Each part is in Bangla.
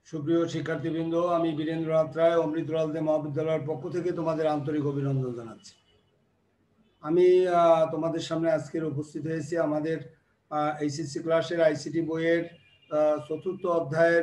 সুপ্রিয় শিক্ষার্থীবৃন্দ, আমি বীরেন্দ্রনাথ রায় অমৃতলাল দে মহাবিদ্যালয়ের পক্ষ থেকে তোমাদের আন্তরিক অভিনন্দন জানাচ্ছি। আমি তোমাদের সামনে আজকের উপস্থিত হয়েছি আমাদের এইচএসসি ক্লাসের আইসিটি বইয়ের চতুর্থ অধ্যায়ের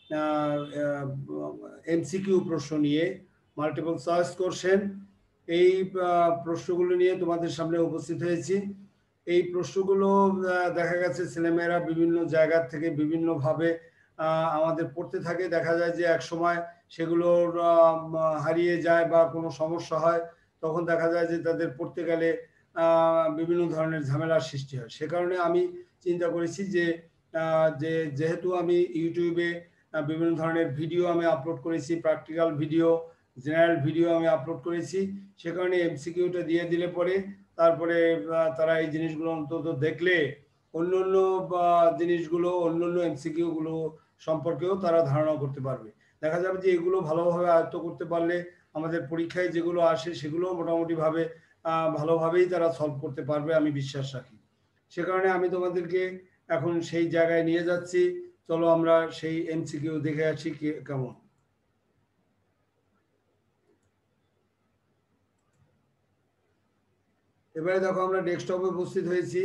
এমসিকিউ প্রশ্ন নিয়ে, মাল্টিপল চয়েস কোশ্চেন। এই প্রশ্নগুলো নিয়ে তোমাদের সামনে উপস্থিত হয়েছি। এই প্রশ্নগুলো দেখা গেছে ছেলেমেয়েরা বিভিন্ন জায়গা থেকে বিভিন্নভাবে আমাদের পড়তে থাকে। দেখা যায় যে এক সময় সেগুলোর হারিয়ে যায় বা কোনো সমস্যা হয়, তখন দেখা যায় যে তাদের পড়তে গেলে বিভিন্ন ধরনের ঝামেলার সৃষ্টি হয়। সে কারণে আমি চিন্তা করেছি যে যেহেতু আমি ইউটিউবে বিভিন্ন ধরনের ভিডিও আমি আপলোড করেছি, প্র্যাকটিক্যাল ভিডিও, জেনারেল ভিডিও আমি আপলোড করেছি, সে কারণে এমসিকিউটা দিয়ে দিলে পরে তারপরে তারা এই জিনিসগুলো অন্তত দেখলে অন্য অন্য জিনিসগুলো, অন্য অন্য এমসিকিউগুলো সম্পর্কেও তারা ধারণা করতে পারবে। দেখা যাবে যে এগুলো ভালোভাবে আয়ত্ত করতে পারলে আমাদের পরীক্ষায় যেগুলো আসে সেগুলো মোটামুটিভাবে ভালোভাবেই তারা সলভ করতে পারবে, আমি বিশ্বাস রাখি। সে কারণে আমি তোমাদেরকে এখন সেই জায়গায় নিয়ে যাচ্ছি। চলো আমরা সেই এমসিকিউ দেখে আসি কেমন। এবারে দেখো আমরা ডেস্কটপে উপস্থিত হয়েছি।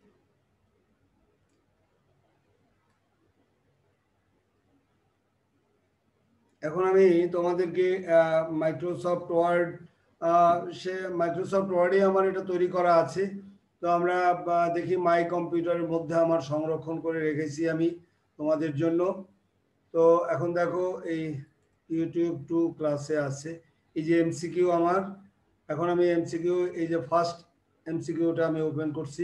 এখন আমি তোমাদেরকে মাইক্রোসফট ওয়ার্ড, মাইক্রোসফট ওয়ার্ডে আমার এটা তৈরি করা আছে। তো আমরা দেখি মাই কম্পিউটারের মধ্যে আমার সংরক্ষণ করে রেখেছি আমি তোমাদের জন্য। তো এখন দেখো এই ইউটিউব 2 ক্লাসে আছে এই যে এমসিকিউ আমার। এখন আমি এমসিকিউ, এই যে ফার্স্ট এমসিকিউটা আমি ওপেন করছি।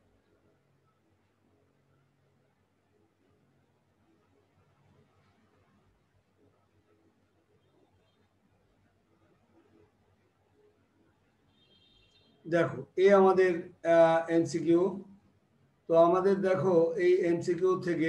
দেখো এই আমাদের এমসিকিউ। তো আমাদের দেখো এই এমসিকিউ থেকে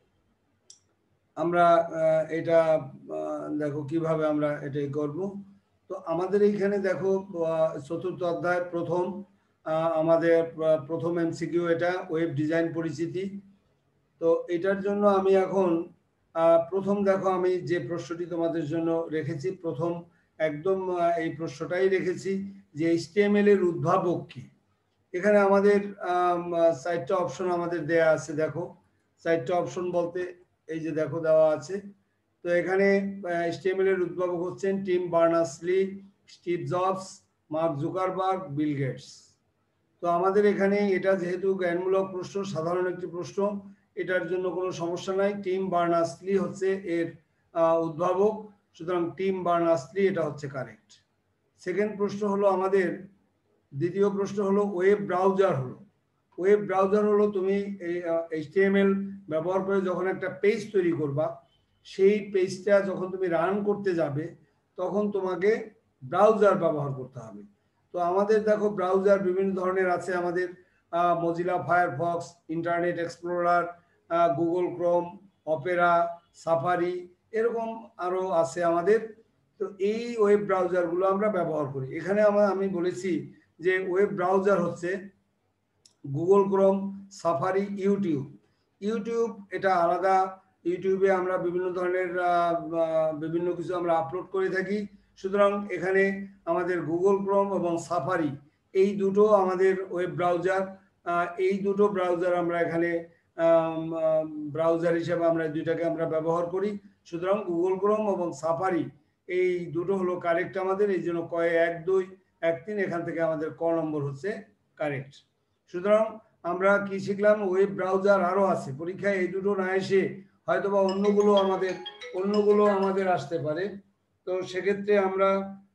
আমরা এটা দেখো কিভাবে আমরা এটাই করব। তো আমাদের এইখানে দেখো চতুর্থ অধ্যায় প্রথম আমাদের প্রথম এমসিকিউ, এটা ওয়েব ডিজাইন পরিচিতি। তো এটার জন্য আমি এখন প্রথম দেখো আমি যে প্রশ্নটি তোমাদের জন্য রেখেছি, প্রথম একদম এই প্রশ্নটাই রেখেছি যে HTML এর উদ্ভাবক কি। এখানে আমাদের 4টা অপশন আমাদের দেয়া আছে। দেখো 4টা অপশন বলতে এই যে দেখো দেওয়া আছে। তো এখানে HTML এর উদ্ভাবক হচ্ছেন Tim Berners Lee, Steve Jobs, Mark Zuckerberg, Bill Gates. তো আমাদের এখানে এটা যেহেতু জ্ঞানমূলক প্রশ্ন, সাধারণ একটি প্রশ্ন, এটার জন্য কোনো সমস্যা নাই। টিম বার্নার্স-লি হচ্ছে এর উদ্ভাবক, সুতরাং টিম বার্নার্স-লি এটা হচ্ছে কারেক্ট। সেকেন্ড প্রশ্ন হলো আমাদের, দ্বিতীয় প্রশ্ন হলো ওয়েব ব্রাউজার হলো। ওয়েব ব্রাউজার হলো তুমি এই HTML ব্যবহার করে যখন একটা পেজ তৈরি করবা, সেই পেজটা যখন তুমি রান করতে যাবে তখন তোমাকে ব্রাউজার ব্যবহার করতে হবে। তো আমাদের দেখো ব্রাউজার বিভিন্ন ধরনের আছে আমাদের, Mozilla Firefox, internet explorer, Google Chrome, Opera, Safari, এরকম আরও আছে আমাদের। তো এই ওয়েব ব্রাউজারগুলো আমরা ব্যবহার করি। এখানে আমি বলেছি যে ওয়েব ব্রাউজার হচ্ছে Google Chrome, Safari, YouTube. YouTube এটা আলাদা, ইউটিউবে আমরা বিভিন্ন ধরনের বিভিন্ন কিছু আমরা আপলোড করে থাকি। সুতরাং এখানে আমাদের গুগল ক্রোম এবং সাফারি এই দুটো আমাদের ওয়েব ব্রাউজার। এই দুটো ব্রাউজার আমরা এখানে ব্রাউজার হিসেবে আমরা দুইটাকে আমরা ব্যবহার করি। সুতরাং গুগল ক্রোম এবং সাফারি এই দুটো হলো কারেক্ট আমাদের। এই জন্য কয়ে 1, 2, 1, 3 এখান থেকে আমাদের ক নম্বর হচ্ছে কারেক্ট। সুতরাং আমরা কি শিখলাম, ওয়েব ব্রাউজার আরও আছে। পরীক্ষায় এই দুটো না এসে হয়তোবা অন্যগুলো আমাদের আসতে পারে। তো সেক্ষেত্রে আমরা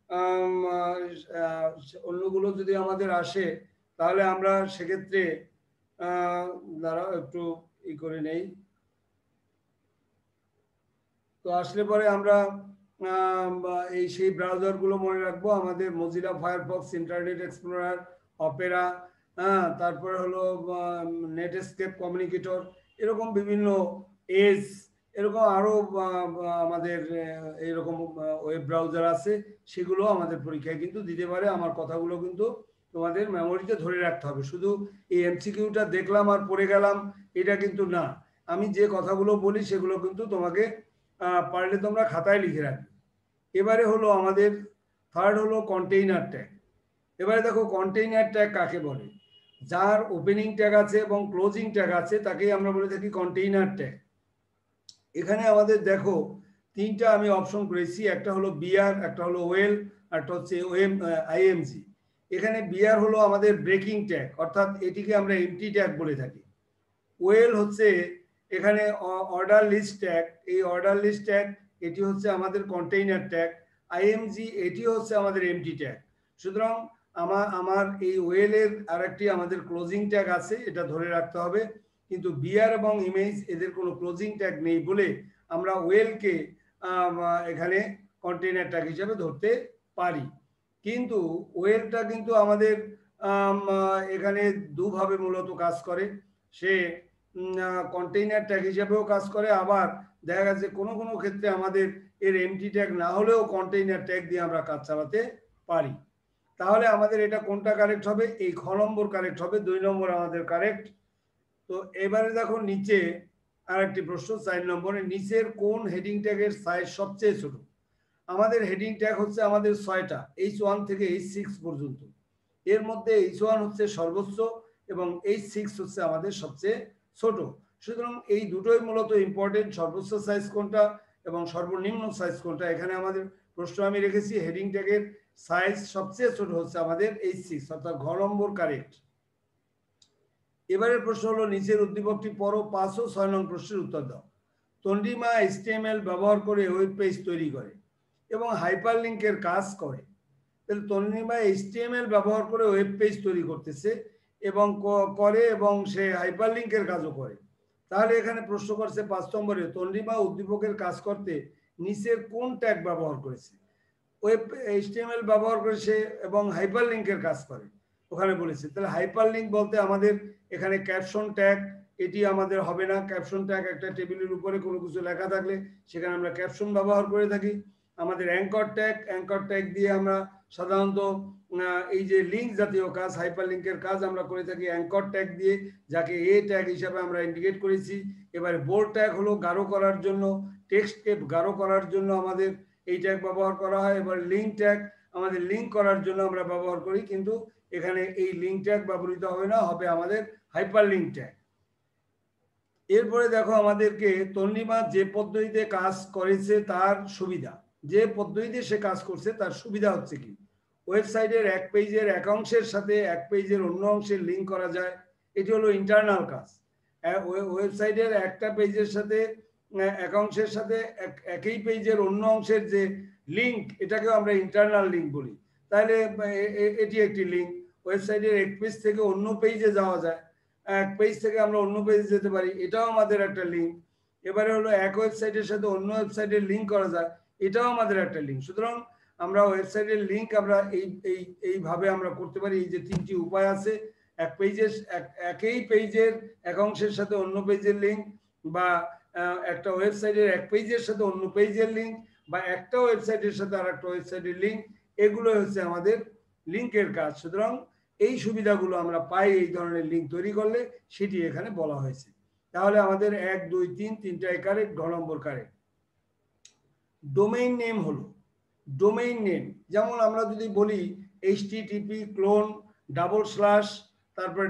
অন্যগুলো যদি আমাদের আসে তাহলে আমরা সেক্ষেত্রে দাঁড়াও একটু করে নেই। তো আসলে পরে আমরা এই সেই ব্রাউজারগুলো মনে রাখবো, আমাদের Mozilla Firefox, internet explorer, Opera, তারপরে হলো নেটস্কেপ কমিউনিকেটর, এরকম বিভিন্ন এজ, এরকম আরও আমাদের এইরকম ওয়েব ব্রাউজার আছে। সেগুলো আমাদের পরীক্ষায় কিন্তু দিতে পারে। আমার কথাগুলো কিন্তু তোমাদের মেমোরিতে ধরে রাখতে হবে। শুধু এই এমসিকিউটা দেখলাম আর পড়ে গেলাম এটা কিন্তু না। আমি যে কথাগুলো বলি সেগুলো কিন্তু তোমাকে পারলে তোমরা খাতায় লিখে রাখবে। এবারে হলো আমাদের থার্ড হলো কন্টেইনার ট্যাগ। এবারে দেখো কন্টেইনার ট্যাগ কাকে বলে, যার ওপেনিং ট্যাগ আছে এবং ক্লোজিং ট্যাগ আছে তাকেই আমরা বলে থাকি কন্টেইনার ট্যাগ। এখানে আমাদের দেখো তিনটা আমি অপশন করেছি, একটা হলো বিআর, একটা হলো ওয়েল, একটা হচ্ছে আইএমজি। এখানে বিআর হলো আমাদের ব্রেকিং ট্যাগ, অর্থাৎ এটিকে আমরা এমটি ট্যাগ বলে থাকি। ওয়েল হচ্ছে এখানে অর্ডার লিস্ট ট্যাগ, এই অর্ডার লিস্ট ট্যাগ এটি হচ্ছে আমাদের কন্টেইনার ট্যাগ। আইএমজি এটি হচ্ছে আমাদের এমটি ট্যাগ। সুতরাং আমার এই ওয়েলের আরেকটি আমাদের ক্লোজিং ট্যাগ আছে, এটা ধরে রাখতে হবে। কিন্তু বিআর এবং ইমেজ এদের কোনো ক্লোজিং ট্যাগ নেই বলে আমরা ওয়েলকে এখানে কন্টেইনার ট্যাগ হিসেবে ধরতে পারি। কিন্তু ওয়েলটা কিন্তু আমাদের এখানে দুভাবে মূলত কাজ করে। সে কন্টেইনার ট্যাগ হিসেবেও কাজ করে, আবার দেখা গেছে কোনো কোনো ক্ষেত্রে আমাদের এর এমটি ট্যাগ না হলেও কন্টেইনার ট্যাগ দিয়ে আমরা কাজ চালাতে পারি। তাহলে আমাদের এটা কোনটা কারেক্ট হবে, এই খ নম্বর কারেক্ট হবে, 2 নম্বর আমাদের কারেক্ট। তো এবারে দেখো নিচে আরেকটি প্রশ্ন 4 নম্বরে, নিচের কোন হেডিং ট্যাগের সাইজ সবচেয়ে ছোট। আমাদের হেডিং ট্যাগ হচ্ছে আমাদের 6টা, H1 থেকে H6 পর্যন্ত। এর মধ্যে H1 হচ্ছে সর্বোচ্চ এবং H6 হচ্ছে আমাদের সবচেয়ে ছোট। সুতরাং এই দুটোই মূলত ইম্পর্টেন্ট, সর্বোচ্চ সাইজ কোনটা এবং সর্বনিম্ন সাইজ কোনটা। এখানে আমাদের প্রশ্ন আমি রেখেছি হেডিং ট্যাগের সাইজ সবচেয়ে ছোট হচ্ছে আমাদের H6, অর্থাৎ ঘ নম্বর কারেক্ট। এবারের প্রশ্ন হলো নিচের উদ্দীপকটি পড়ো, 5 ও 6 নং প্রশ্নের উত্তর দাও। তন্দ্রিমা HTML ব্যবহার করে ওয়েব পেজ তৈরি করে এবং হাইপারলিংকের কাজ করে। তাহলে তন্দ্রিমা HTML ব্যবহার করে ওয়েব পেজ তৈরি করতেছে এবং করে এবং সে হাইপারলিংকের কাজও করে। তাহলে এখানে প্রশ্ন করছে 5 নম্বরে, তন্দ্রিমা উদ্দীপকের কাজ করতে নিচের কোন ট্যাগ ব্যবহার করেছে। ওয়েব HTML ব্যবহার করেছে এবং হাইপারলিংকের কাজ করে ওখানে বলেছে। তাহলে হাইপারলিংক বলতে আমাদের এখানে ক্যাপশন ট্যাগ, এটি আমাদের হবে না। ক্যাপশন ট্যাগ একটা টেবিলের উপরে কোনো কিছু লেখা থাকলে সেখানে আমরা ক্যাপশন ব্যবহার করে থাকি। আমাদের অ্যাঙ্কর ট্যাগ দিয়ে আমরা সাধারণত এই যে লিঙ্ক জাতীয় কাজ, হাইপারলিংকের কাজ আমরা করে থাকি অ্যাঙ্কর ট্যাগ দিয়ে, যাকে এ ট্যাগ হিসাবে আমরা ইন্ডিকেট করেছি। এবারে বোল্ড ট্যাগ হলো গাঢ় করার জন্য, টেক্সটকে গাঢ় করার জন্য আমাদের এই ট্যাগ ব্যবহার করা হয়। এবার লিঙ্ক ট্যাগ আমাদের লিঙ্ক করার জন্য আমরা ব্যবহার করি, কিন্তু এখানে এই লিঙ্ক ট্যাগ ব্যবহৃত হবে না, হবে আমাদের হাইপারলিংক ট্যাগ। এরপরে দেখো আমাদেরকে তন্দ্রিমা যে পদ্ধতিতে কাজ করেছে তার সুবিধা, যে পদ্ধতিতে সে কাজ করছে তার সুবিধা হচ্ছে কি, ওয়েবসাইটের এক পেজের এক অংশের সাথে এক পেজের অন্য অংশের লিঙ্ক করা যায়, এটি হলো ইন্টারনাল কাজ। ওয়েবসাইটের একটা পেজের সাথে এক অংশের সাথে একই পেজের অন্য অংশের যে লিঙ্ক, এটাকেও আমরা ইন্টারনাল লিঙ্ক বলি। তাহলে এটি একটি লিঙ্ক। ওয়েবসাইটের এক পেজ থেকে অন্য পেজে যাওয়া যায়, এক পেজ থেকে আমরা অন্য পেজে যেতে পারি, এটাও আমাদের একটা লিঙ্ক। এবারে হলো এক ওয়েবসাইটের সাথে অন্য ওয়েবসাইটের লিঙ্ক করা যায়, এটাও আমাদের একটা লিঙ্ক। সুতরাং আমরা ওয়েবসাইটের লিঙ্ক আমরা এইভাবে আমরা করতে পারি। এই যে তিনটি উপায় আছে, এক পেজের একই পেজের এক অংশের সাথে অন্য পেজের লিঙ্ক, বা একটা ওয়েবসাইটের এক পেজের সাথে অন্য পেজের লিঙ্ক, বা একটা ওয়েবসাইটের সাথে আর একটা ওয়েবসাইটের লিঙ্ক, এগুলো হচ্ছে আমাদের লিঙ্কের কাজ। সুতরাং এই সুবিধাগুলো আমরা পাই এই ধরনের লিঙ্ক তৈরি করলে, সেটি এখানে বলা হয়েছে। তাহলে আমাদের 1, 2, 3 তিনটাই কারেক্ট, ঘ নম্বর কারেক্ট। ডোমেইন নেম হলো, ডোমেইন নেম যেমন আমরা যদি বলি http // তারপরে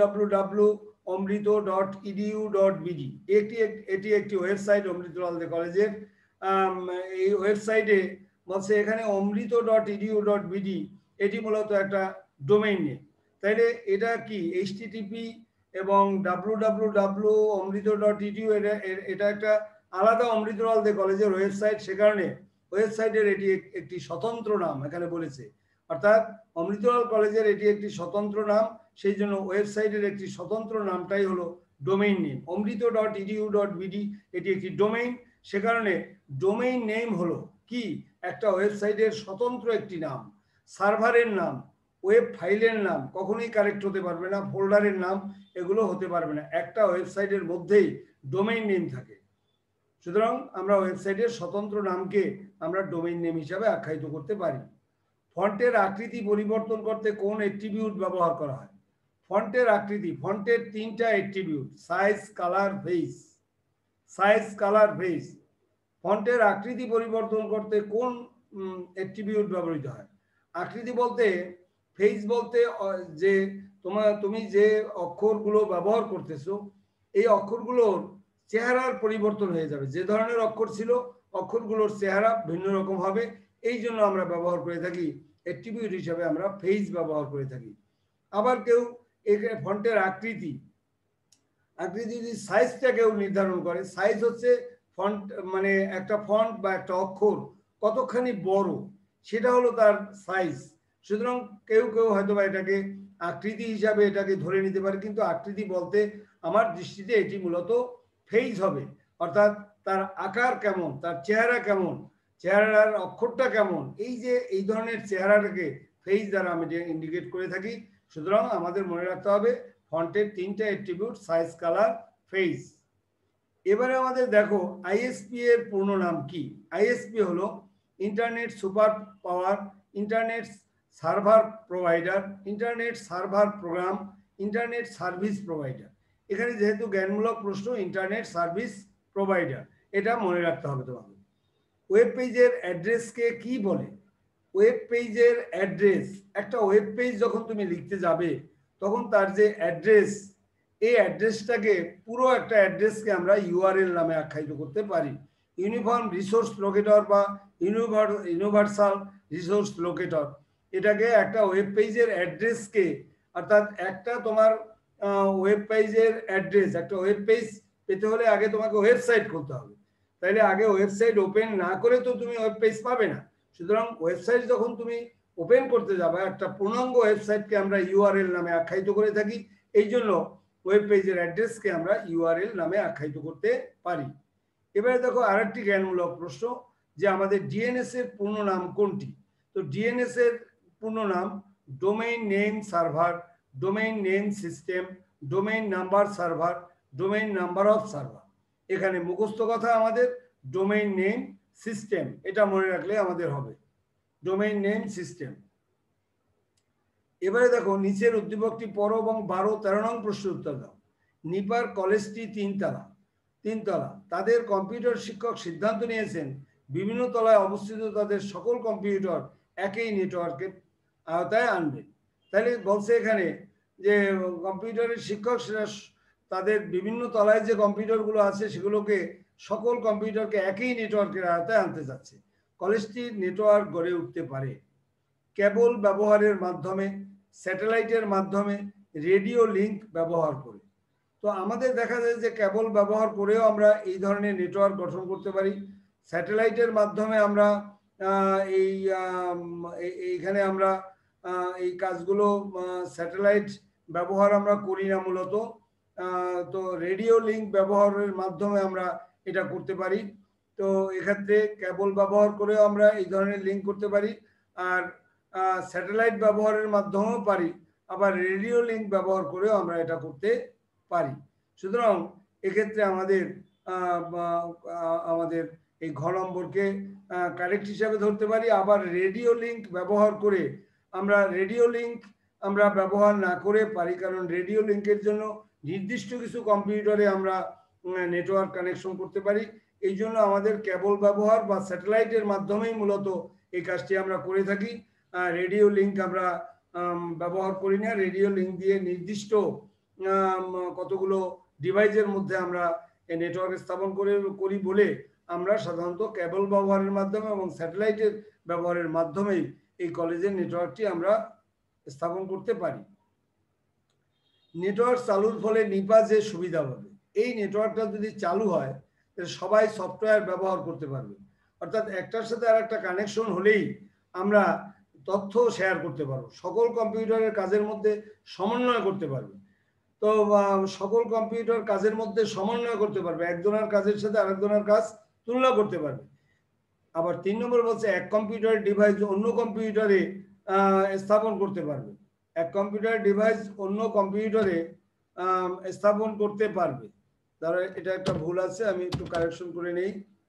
www.omrito.edu.bd, এটি একটি ওয়েবসাইট অমৃতলাল দে কলেজের। এই ওয়েবসাইটে বলছে এখানে omrito.edu.bd এটি মূলত একটা ডোমেইন নেম। তাইলে এটা কি http এবং www.omrito.edu, এটা একটা আলাদা অমৃতলাল দে কলেজের ওয়েবসাইট, সে কারণে ওয়েবসাইটের এটি একটি স্বতন্ত্র নাম এখানে বলেছে। অর্থাৎ অমৃতলাল কলেজের এটি একটি স্বতন্ত্র নাম, সেই জন্য ওয়েবসাইটের একটি স্বতন্ত্র নামটাই হলো ডোমেইন নেম। omrito.edu.bd এটি একটি ডোমেইন, সে কারণে ডোমেইন নেম হলো কি একটা ওয়েবসাইটের স্বতন্ত্র একটি নাম। সার্ভারের নাম, ওয়েব ফাইলের নাম কখনোই কারেক্ট হতে পারবে না, ফোল্ডারের নাম এগুলো হতে পারবে না, একটা ওয়েবসাইটের মধ্যেই ডোমেইন নেম থাকে। সুতরাং আমরা ওয়েবসাইটের স্বতন্ত্র নামকে আমরা ডোমেইন নেম হিসাবে আখ্যায়িত করতে পারি। ফন্টের আকৃতি পরিবর্তন করতে কোন অ্যাট্রিবিউট ব্যবহার করা হয়। ফন্টের আকৃতি, ফন্টের তিনটা attribute, size, colour, face. Size, colour, face. ফন্টের আকৃতি পরিবর্তন করতে কোন অ্যাট্রিবিউট ব্যবহৃত হয়? আকৃতি বলতে ফেজ বলতে যে তুমি যে অক্ষরগুলো ব্যবহার করতেছো এই অক্ষরগুলোর চেহারার পরিবর্তন হয়ে যাবে। যে ধরনের অক্ষর ছিল অক্ষরগুলোর চেহারা ভিন্ন রকম হবে, এই জন্য আমরা ব্যবহার করে থাকি অ্যাট্রিবিউট হিসাবে আমরা ফেজ ব্যবহার করে থাকি। আবার কেউ এখানে ফন্টের আকৃতি যদি সাইজটা কেউ নির্ধারণ করে, সাইজ হচ্ছে ফন্ট মানে একটা ফন্ট বা একটা অক্ষর কতখানি বড় সেটা হলো তার সাইজ। সুতরাং কেউ কেউ হয়তো বা এটাকে আকৃতি হিসাবে এটাকে ধরে নিতে পারে, কিন্তু আকৃতি বলতে আমার দৃষ্টিতে এটি মূলত ফেজ হবে, অর্থাৎ তার আকার কেমন, তার চেহারা কেমন, চেহারার অক্ষরটা কেমন, এই যে এই ধরনের চেহারাটাকে ফেজ দ্বারা আমি ইন্ডিকেট করে থাকি। সুতরাং আমাদের মনে রাখতে হবে ফন্টের তিনটা অ্যাট্রিবিউট, সাইজ, কালার, ফেজ। এবারে আমাদের দেখো আইএসপি এর পূর্ণ নাম কি? আইএসপি হলো internet super power, internet server provider, internet server program, internet service provider. এখানে যেহেতু জ্ঞানমূলক প্রশ্ন, ইন্টারনেট সার্ভিস প্রোভাইডার, এটা মনে রাখতে হবে তোমাকে। ওয়েব পেজের অ্যাড্রেসকে কি বলে? ওয়েব পেজের অ্যাড্রেস, একটা ওয়েব পেজ যখন তুমি লিখতে যাবে তখন তার যে অ্যাড্রেস, এই অ্যাড্রেসটাকে পুরো একটা অ্যাড্রেসকে আমরা ইউআরএল নামে আখ্যায়িত করতে পারি। ইউনিফর্ম রিসোর্স লোকেটর বা ইউনিভার্সাল রিসোর্স লোকেটর, এটাকে একটা ওয়েব পেজের অ্যাড্রেসকে, অর্থাৎ একটা তোমার ওয়েব পেজের অ্যাড্রেস, একটা ওয়েব পেজ পেতে হলে আগে তোমাকে ওয়েবসাইট খুলতে হবে, তাইলে আগে ওয়েবসাইট ওপেন না করে তো তুমি ওয়েব পেজ পাবে না। সুতরাং ওয়েবসাইট যখন তুমি ওপেন করতে যাবে, একটা পূর্ণাঙ্গ ওয়েবসাইটকে আমরা ইউআরএল নামে আখ্যায়িত করে থাকি, এই জন্য ওয়েব পেজের অ্যাড্রেসকে আমরা ইউআরএল নামে আখ্যায়িত করতে পারি। এবারে দেখো আরেকটি জ্ঞানমূলক প্রশ্ন, যে আমাদের ডিএনএস এর পূর্ণ নাম কোনটি? তো ডিএনএস এর পূর্ণ নাম domain name server, domain name system, domain number server, domain number of server. এখানে মুখস্থ কথা আমাদের ডোমেইন নেম সিস্টেম, এটা মনে রাখলে আমাদের হবে ডোমেইন নেম সিস্টেম। এবারে দেখো নিচের উদ্দীপকটি পড়ো এবং 12-13 নং প্রশ্নের উত্তর দাও। নিপার কলেজটি তিনতলা, তাদের কম্পিউটার শিক্ষক সিদ্ধান্ত নিয়েছেন বিভিন্ন তলায় অবস্থিত তাদের সকল কম্পিউটার একই নেটওয়ার্কের আওতায় আনবে। তাহলে বলছে এখানে যে কম্পিউটারের শিক্ষক তাদের বিভিন্ন তলায় যে কম্পিউটারগুলো আছে সেগুলোকে সকল কম্পিউটারকে একই নেটওয়ার্কের আওতায় আনতে যাচ্ছে। কলেজটির নেটওয়ার্ক গড়ে উঠতে পারে কেবল ব্যবহারের মাধ্যমে, স্যাটেলাইটের মাধ্যমে, রেডিও লিঙ্ক ব্যবহার করে। তো আমাদের দেখা যায় যে কেবল ব্যবহার করেও আমরা এই ধরনের নেটওয়ার্ক গঠন করতে পারি। স্যাটেলাইটের মাধ্যমে আমরা এইখানে আমরা এই কাজগুলো স্যাটেলাইট ব্যবহার আমরা করি না মূলত। তো রেডিও লিঙ্ক ব্যবহারের মাধ্যমে আমরা এটা করতে পারি। তো এক্ষেত্রে কেবল ব্যবহার করেও আমরা এই ধরনের লিঙ্ক করতে পারি, আর স্যাটেলাইট ব্যবহারের মাধ্যমেও পারি, আবার রেডিও লিঙ্ক ব্যবহার করেও আমরা এটা করতে পারি। সুতরাং এক্ষেত্রে আমাদের এই ঘ নম্বরকে কারেক্ট হিসাবে ধরতে পারি। আবার রেডিও লিঙ্ক ব্যবহার করে আমরা ব্যবহার না করে পারি, কারণ রেডিও লিঙ্কের জন্য নির্দিষ্ট কিছু কম্পিউটারে আমরা নেটওয়ার্ক কানেকশন করতে পারি। এই জন্য আমাদের কেবল ব্যবহার বা স্যাটেলাইটের মাধ্যমেই মূলত এই কাজটি আমরা করে থাকি। রেডিও লিঙ্ক আমরা ব্যবহার করি না। রেডিও লিঙ্ক দিয়ে নির্দিষ্ট কতগুলো ডিভাইসের মধ্যে আমরা এই নেটওয়ার্ক স্থাপন করি বলে আমরা সাধারণত কেবল ব্যবহারের মাধ্যমে এবং স্যাটেলাইটের ব্যবহারের মাধ্যমেই এই কলেজের নেটওয়ার্কটি আমরা স্থাপন করতে পারি। নেটওয়ার্ক চালুর ফলে নিপা যে সুবিধা পাবে, এই নেটওয়ার্কটা যদি চালু হয় তাহলে সবাই সফটওয়্যার ব্যবহার করতে পারবে, অর্থাৎ একটার সাথে আর একটা কানেকশন হলেই আমরা তথ্য শেয়ার করতে পারবো, সকল কম্পিউটারের কাজের মধ্যে সমন্বয় করতে পারবে। তো সকল কম্পিউটার কাজের মধ্যে সমন্বয় করতে পারবে, একজনের কাজের সাথে আরেকজনের কাজ তুলনা করতে পারবে। আবার 3 নম্বর বলছে এক কম্পিউটার ডিভাইস অন্য কম্পিউটারে স্থাপন করতে পারবে। এক কম্পিউটার ডিভাইস অন্য কম্পিউটারে স্থাপন করতে পারবে। তাহলে এটা একটা ভুল আছে, আমি একটু কারেকশন করে নেই।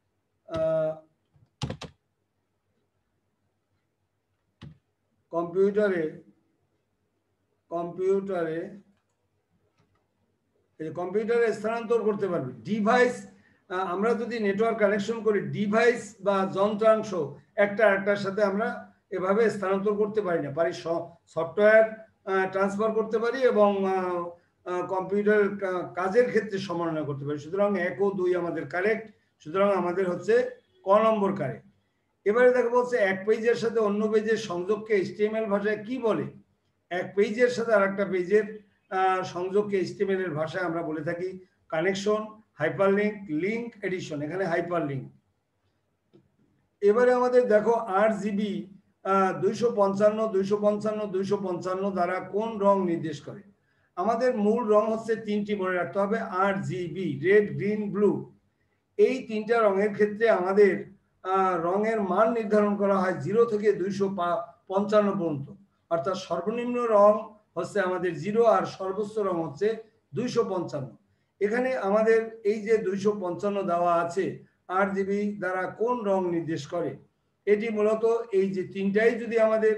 কম্পিউটারে স্থানান্তর করতে পারবে। ডিভাইস আমরা যদি নেটওয়ার্ক কানেকশন করি ডিভাইস বা যন্ত্রাংশ একটা একটার সাথে আমরা এভাবে স্থানান্তর করতে পারি না, পারি সফটওয়্যার ট্রান্সফার করতে পারি এবং কম্পিউটার কাজের ক্ষেত্রে সমন্বয় করতে পারি। সুতরাং 1 ও 2 আমাদের কারেক্ট, সুতরাং আমাদের হচ্ছে ক নম্বর কারেক্ট। এবারে দেখো বলছে এক পেজের সাথে অন্য পেজের সংযোগকে এইচটিএমএল ভাষায় কি বলে? এক পেজের সাথে আরেকটা পেজের সংযোগকে এইচটিএমএল এর ভাষায় আমরা বলে থাকি কানেকশন, হাইপারলিংক, লিংক এডিশন, এখানে হাইপারলিংক। এবারে আমাদের দেখো 8GB 255 255 255 দ্বারা কোন রং নির্দেশ করে? আমাদের মূল রং হচ্ছে তিনটি, মনে রাখতে হবে, RGB, রেড, গ্রিন, ব্লু। এই তিনটা রঙের ক্ষেত্রে আমাদের রঙের মান নির্ধারণ করা হয় 0 থেকে 255 পর্যন্ত, অর্থাৎ সর্বনিম্ন রং হচ্ছে আমাদের 0 আর সর্বোচ্চ রং হচ্ছে 255। এখানে আমাদের এই যে 255 দেওয়া আছে RGB দ্বারা কোন রং নির্দেশ করে? এটি মূলত এই যে তিনটাই যদি আমাদের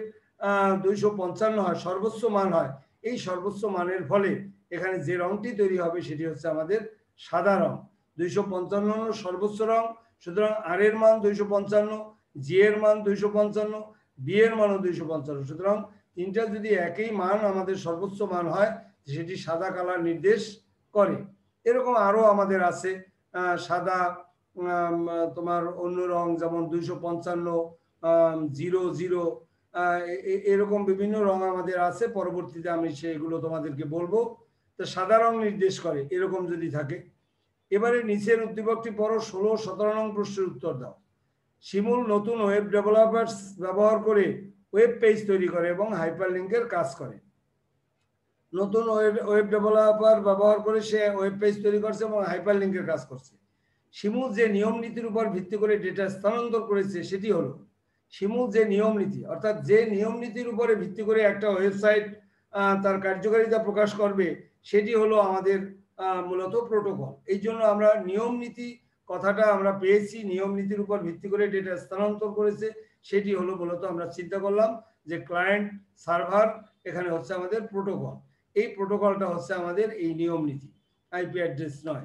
255 হয়, সর্বোচ্চ মান হয়, এই সর্বোচ্চ মানের ফলে এখানে যে রংটি তৈরি হবে সেটি হচ্ছে আমাদের সাদা রং। 255 সর্বোচ্চ রং, সুতরাং আর এর মান 255, জি এর মান 255, বি এর মানও 255। সুতরাং তিনটা যদি একই মান আমাদের সর্বোচ্চ মান হয় সেটি সাদা কালার নির্দেশ করে। এরকম আরো আমাদের আছে সাদা, তোমার অন্য রং যেমন 255, 00, এরকম বিভিন্ন রং আমাদের আছে, পরবর্তীতে আমি সেগুলো তোমাদেরকে বলবো। তো সাদা রং নির্দেশ করে এরকম যদি থাকে। এবারে নিচের উদ্দীপকটি পড়ো, 16, 17 নং প্রশ্নের উত্তর দাও। শিমুল নতুন ওয়েব ডেভেলপার্স ব্যবহার করে ওয়েব পেজ তৈরি করে এবং হাইপারলিংকের কাজ করে। নতুন ওয়েব ডেভেলপার ব্যবহার করে সে ওয়েব পেজ তৈরি করছে এবং হাইপারলিংকের কাজ করছে। শিমুল যে নিয়ম নীতির উপর ভিত্তি করে ডেটা স্থানান্তর করেছে সেটি হলো, শিমুল যে নিয়ম নীতি, অর্থাৎ যে নিয়ম নীতির উপরে ভিত্তি করে একটা ওয়েবসাইট তার কার্যকারিতা প্রকাশ করবে সেটি হলো আমাদের মূলত প্রোটোকল। এই জন্য আমরা নিয়ম নীতি কথাটা আমরা পেয়েছি, নিয়ম নীতির উপর ভিত্তি করে ডেটা স্থানান্তর করেছে, সেটি হলো মূলত আমরা চিন্তা করলাম যে ক্লায়েন্ট সার্ভার, এখানে হচ্ছে আমাদের প্রোটোকল। এই প্রোটোকলটা হচ্ছে আমাদের এই নিয়ম নীতি, আইপি অ্যাড্রেস নয়।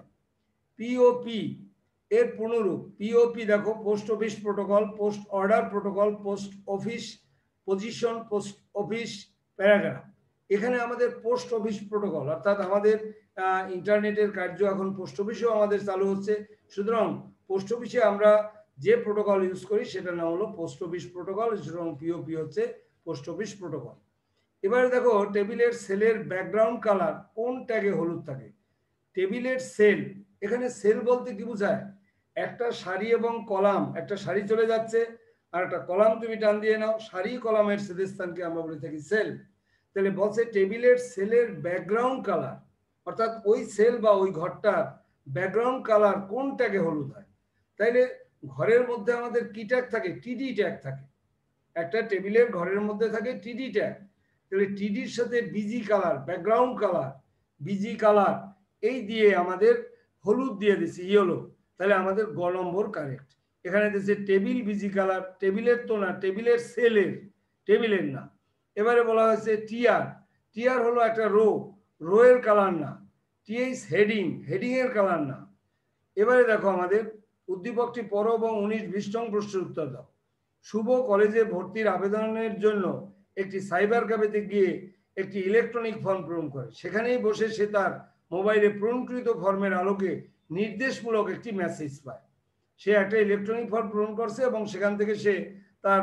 পিওপি এর পুনরূপ, পিওপি দেখো, post office protocol, post order protocol, post office position, post office paragraph. এখানে আমাদের পোস্ট অফিস প্রোটোকল, অর্থাৎ আমাদের ইন্টারনেটের কার্য এখন পোস্ট অফিসেও আমাদের চালু হচ্ছে, সুতরাং পোস্ট অফিসে আমরা যে প্রোটোকল ইউজ করি সেটার নাম হলো পোস্ট অফিস প্রোটোকল, সুতরাং পিওপি হচ্ছে পোস্ট অফিস প্রোটোকল। এবারে দেখো টেবিলের সেলের ব্যাকগ্রাউন্ড কালার কোন ট্যাগে হলুদ থাকে? টেবিলের সেল, এখানে সেল বলতে কি বোঝায়? একটা সারি এবং কলাম, একটা সারি চলে যাচ্ছে আর একটা কলাম তুমি টান দিয়ে নাও, সারি কলামের সেলের স্থানকে আমরা বলে থাকি সেল। তাহলে বলছে টেবিলের সেলের ব্যাকগ্রাউন্ড কালার, অর্থাৎ ওই সেল বা ওই ঘরটার ব্যাকগ্রাউন্ড কালার কোন ট্যাগে হলুদ হয়? তাইলে ঘরের মধ্যে আমাদের কি ট্যাগ থাকে? টিডি ট্যাগ থাকে। একটা টেবিলের ঘরের মধ্যে থাকে টিডি ট্যাগ, তাহলে টিডির সাথে BG colour, background colour, BG colour, এই দিয়ে আমাদের হলুদ দিয়ে দিচ্ছি, ইয়েলো, তাহলে আমাদের গ নম্বর কারেক্ট। এখানে দিচ্ছে টেবিল বিজি কালার, টেবিলের তো না, টেবিলের সেলের, টেবিলের না। এবারে বলা হয়েছে টিআর, টিআর হলো একটা রো, রো এর কালার না। টিএইচ হেডিং, হেডিং এর কালার না। এবারে দেখো আমাদের উদ্দীপকটি পড়ো এবং 19-20 নং প্রশ্নের উত্তর দাও। শুভ কলেজে ভর্তির আবেদনের জন্য একটি সাইবার ক্যাফেতে গিয়ে একটি ইলেকট্রনিক ফর্ম পূরণ করে, সেখানেই বসে সে তার মোবাইলে পূরণকৃত ফর্মের আলোকে নির্দেশমূলক একটি মেসেজ পায়। সে একটা ইলেকট্রনিক ফর্ম পূরণ করছে এবং সেখান থেকে সে তার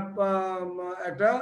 একটা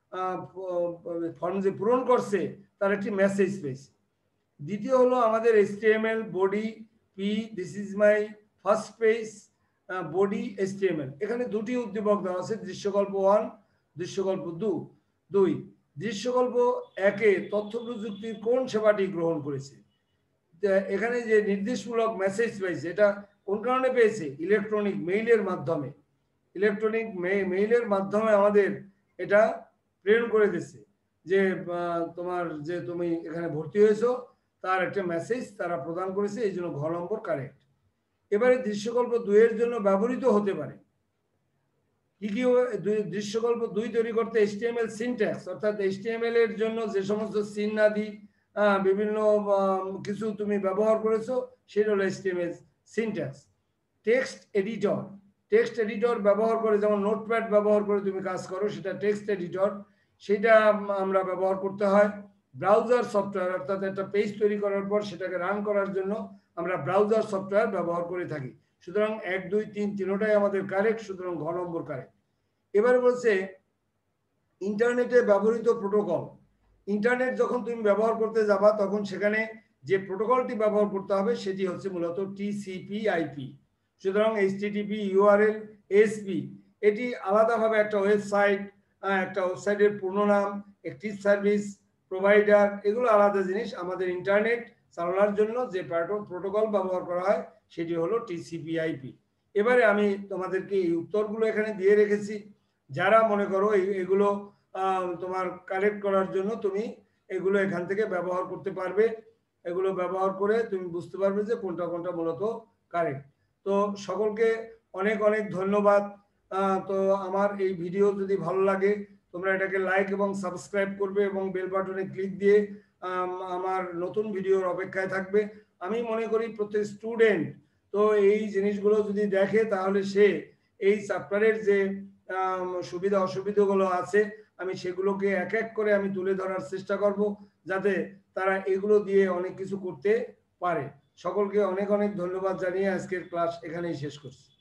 ফর্ম যে পূরণ করছে তার একটি মেসেজ পেয়েছে। দ্বিতীয় হলো আমাদের HTML body P, this is my first page, body HTML। এখানে দুটি উদ্দীপক দেওয়া আছে, দৃশ্যকল্প 1, দৃশ্যকল্প 2। দৃশ্যকল্প 1-এ তথ্য প্রযুক্তির কোন সেবাটি গ্রহণ করেছে? এখানে যে নির্দেশমূলক মেসেজ পেয়েছে, এটা কোন কারণে পেয়েছে? ইলেকট্রনিক মেইলের মাধ্যমে, ইলেকট্রনিক মেইলের মাধ্যমে আমাদের এটা প্রেরণ করে দিচ্ছে যে তোমার যে তুমি এখানে ভর্তি হয়েছো তার একটা মেসেজ তারা প্রদান করেছে, এই জন্য ঘ নম্বর কারেক্ট। এবারে দৃশ্যকল্প 2-এর জন্য ব্যবহৃত হতে পারে কি কি? দৃশ্যকল্প 2 তৈরি করতে HTML সিনট্যাক্স, অর্থাৎ HTML এর জন্য যে সমস্ত চিহ্নাদি বিভিন্ন কিছু তুমি ব্যবহার করেছো সেটা হলো HTML সিনট্যাক্স। টেক্সট এডিটর ব্যবহার করে, যেমন নোটপ্যাড ব্যবহার করে তুমি কাজ করো, সেটা টেক্সট এডিটর, সেটা আমরা ব্যবহার করতে হয়। ব্রাউজার সফটওয়্যার, অর্থাৎ একটা পেজ তৈরি করার পর সেটাকে রান করার জন্য আমরা ব্রাউজার সফটওয়্যার ব্যবহার করে থাকি। সুতরাং 1 2 3 তিনটাই আমাদের কারেক্ট, সুতরাং ঘ নম্বর কারেক্ট। এবার বলছে ইন্টারনেটে ব্যবহৃত প্রোটোকল। ইন্টারনেট যখন তুমি ব্যবহার করতে যাবা তখন সেখানে যে প্রোটোকলটি ব্যবহার করতে হবে সেটি হচ্ছে মূলত TCP/IP। সুতরাং HTTP, URL, ASP এটি আলাদাভাবে একটা ওয়েবসাইটের পূর্ণ নাম, একটি সার্ভিস প্রোভাইডার, এগুলো আলাদা জিনিস। আমাদের ইন্টারনেট চালানোর জন্য যে প্রোটোকল ব্যবহার করা হয় সেটি হলো TCP/IP। এবারে আমি তোমাদেরকে এই উত্তরগুলো এখানে দিয়ে রেখেছি। যারা মনে করো এগুলো তোমার কালেক্ট করার জন্য তুমি এগুলো এখান থেকে ব্যবহার করতে পারবে। এগুলো ব্যবহার করে তুমি বুঝতে পারবে যে কোনটা কোনটা মূলত কারেক্ট। তো সকলকে অনেক অনেক ধন্যবাদ। তো আমার এই ভিডিও যদি ভালো লাগে তোমরা এটাকে লাইক এবং সাবস্ক্রাইব করবে এবং বেল বাটনে ক্লিক দিয়ে আমার নতুন ভিডিওর অপেক্ষায় থাকবে। আমি মনে করি প্রত্যেক স্টুডেন্ট তো এই জিনিসগুলো যদি দেখে তাহলে সে এই চ্যাপ্টারের যে সুবিধা অসুবিধাগুলো আছে আমি সেগুলোকে এক এক করে আমি তুলে ধরার চেষ্টা করব, যাতে তারা এগুলো দিয়ে অনেক কিছু করতে পারে। সকলকে অনেক অনেক ধন্যবাদ জানিয়ে আজকের ক্লাস এখানেই শেষ করছি।